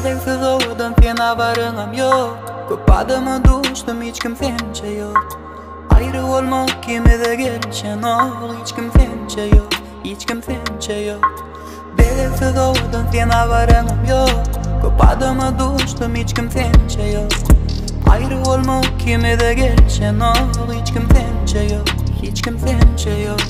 Bedeksiz ovadan fena varıngam yok. Köp adama düştüm, hiç kimsençe yok. Ayrı olmak kimede gelişen ol. Hiç kimsençe yok, hiç kimsençe yok. Bedeksiz ovadan fena varıngam yok. Köp adama düştüm, hiç kimsençe yok. Ayrı olmak kimede gelişen ol. Hiç kimsençe yok, hiç kimsençe yok.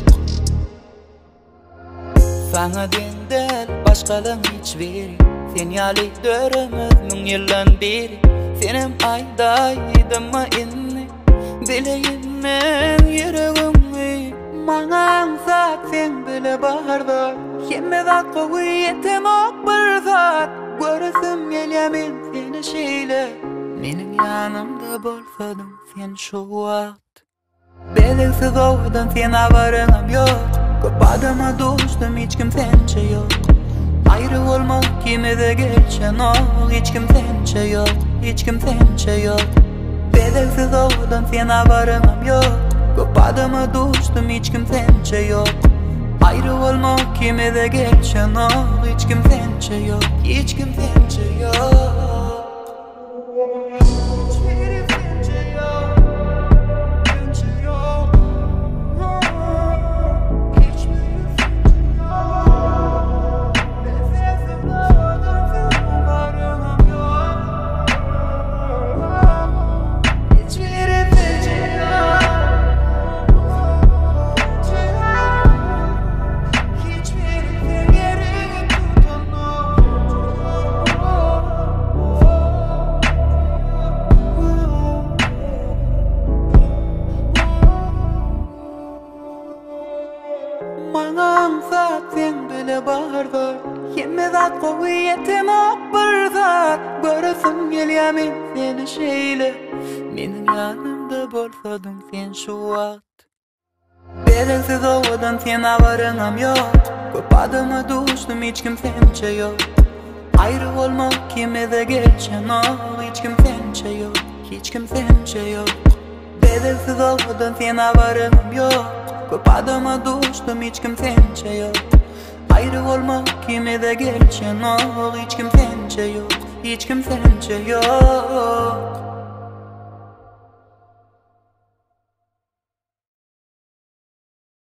Sana dindel başkalın hiç veri. Sen yalidörümüz mün yıldan beri. Senim aydaydıma inni bileyinmen yüreğimi. Manan sak sen bile baharda. Kime zat koviyetim ok bir zat. Görüsüm gelyemin seni şeyle. Menin yanımda bolsadın sen şu vakt. Bedeksiz ovadan sena varıngam yok. Köp adama düştüm, hiç kimsençe yok. Ayrı olmak kimede geçen ol. Hiç kimsençe yok, hiç kimsençe yok. Bedeksiz ovadan sena varıngam yok. Köp adama düştüm, hiç kimsençe yok. Ayrı olmak kimede geçen ol. Hiç kimsençe yok, hiç kimsençe yok. Manan zat sen bile baharda. Kime zat koviyetim ok bir zat. Görüsüm gelyemin seni şeyle. Menin yanımda bolsadın sen şu vakt. Bedeksiz ovadan sena varıngam yok. Köp adama düştüm, hiç kimsençe yok. Ayrı olmak kimede geçen ol. Hiç kimsençe yok, hiç kimsençe yok. Bedeksiz ovadan sena varıngam yok. Köp adama düştüm, hiç kimsençe yok. Ayrı olmak kimede geçen ol. Hiç kimsençe yok, hiç kimsençe yok.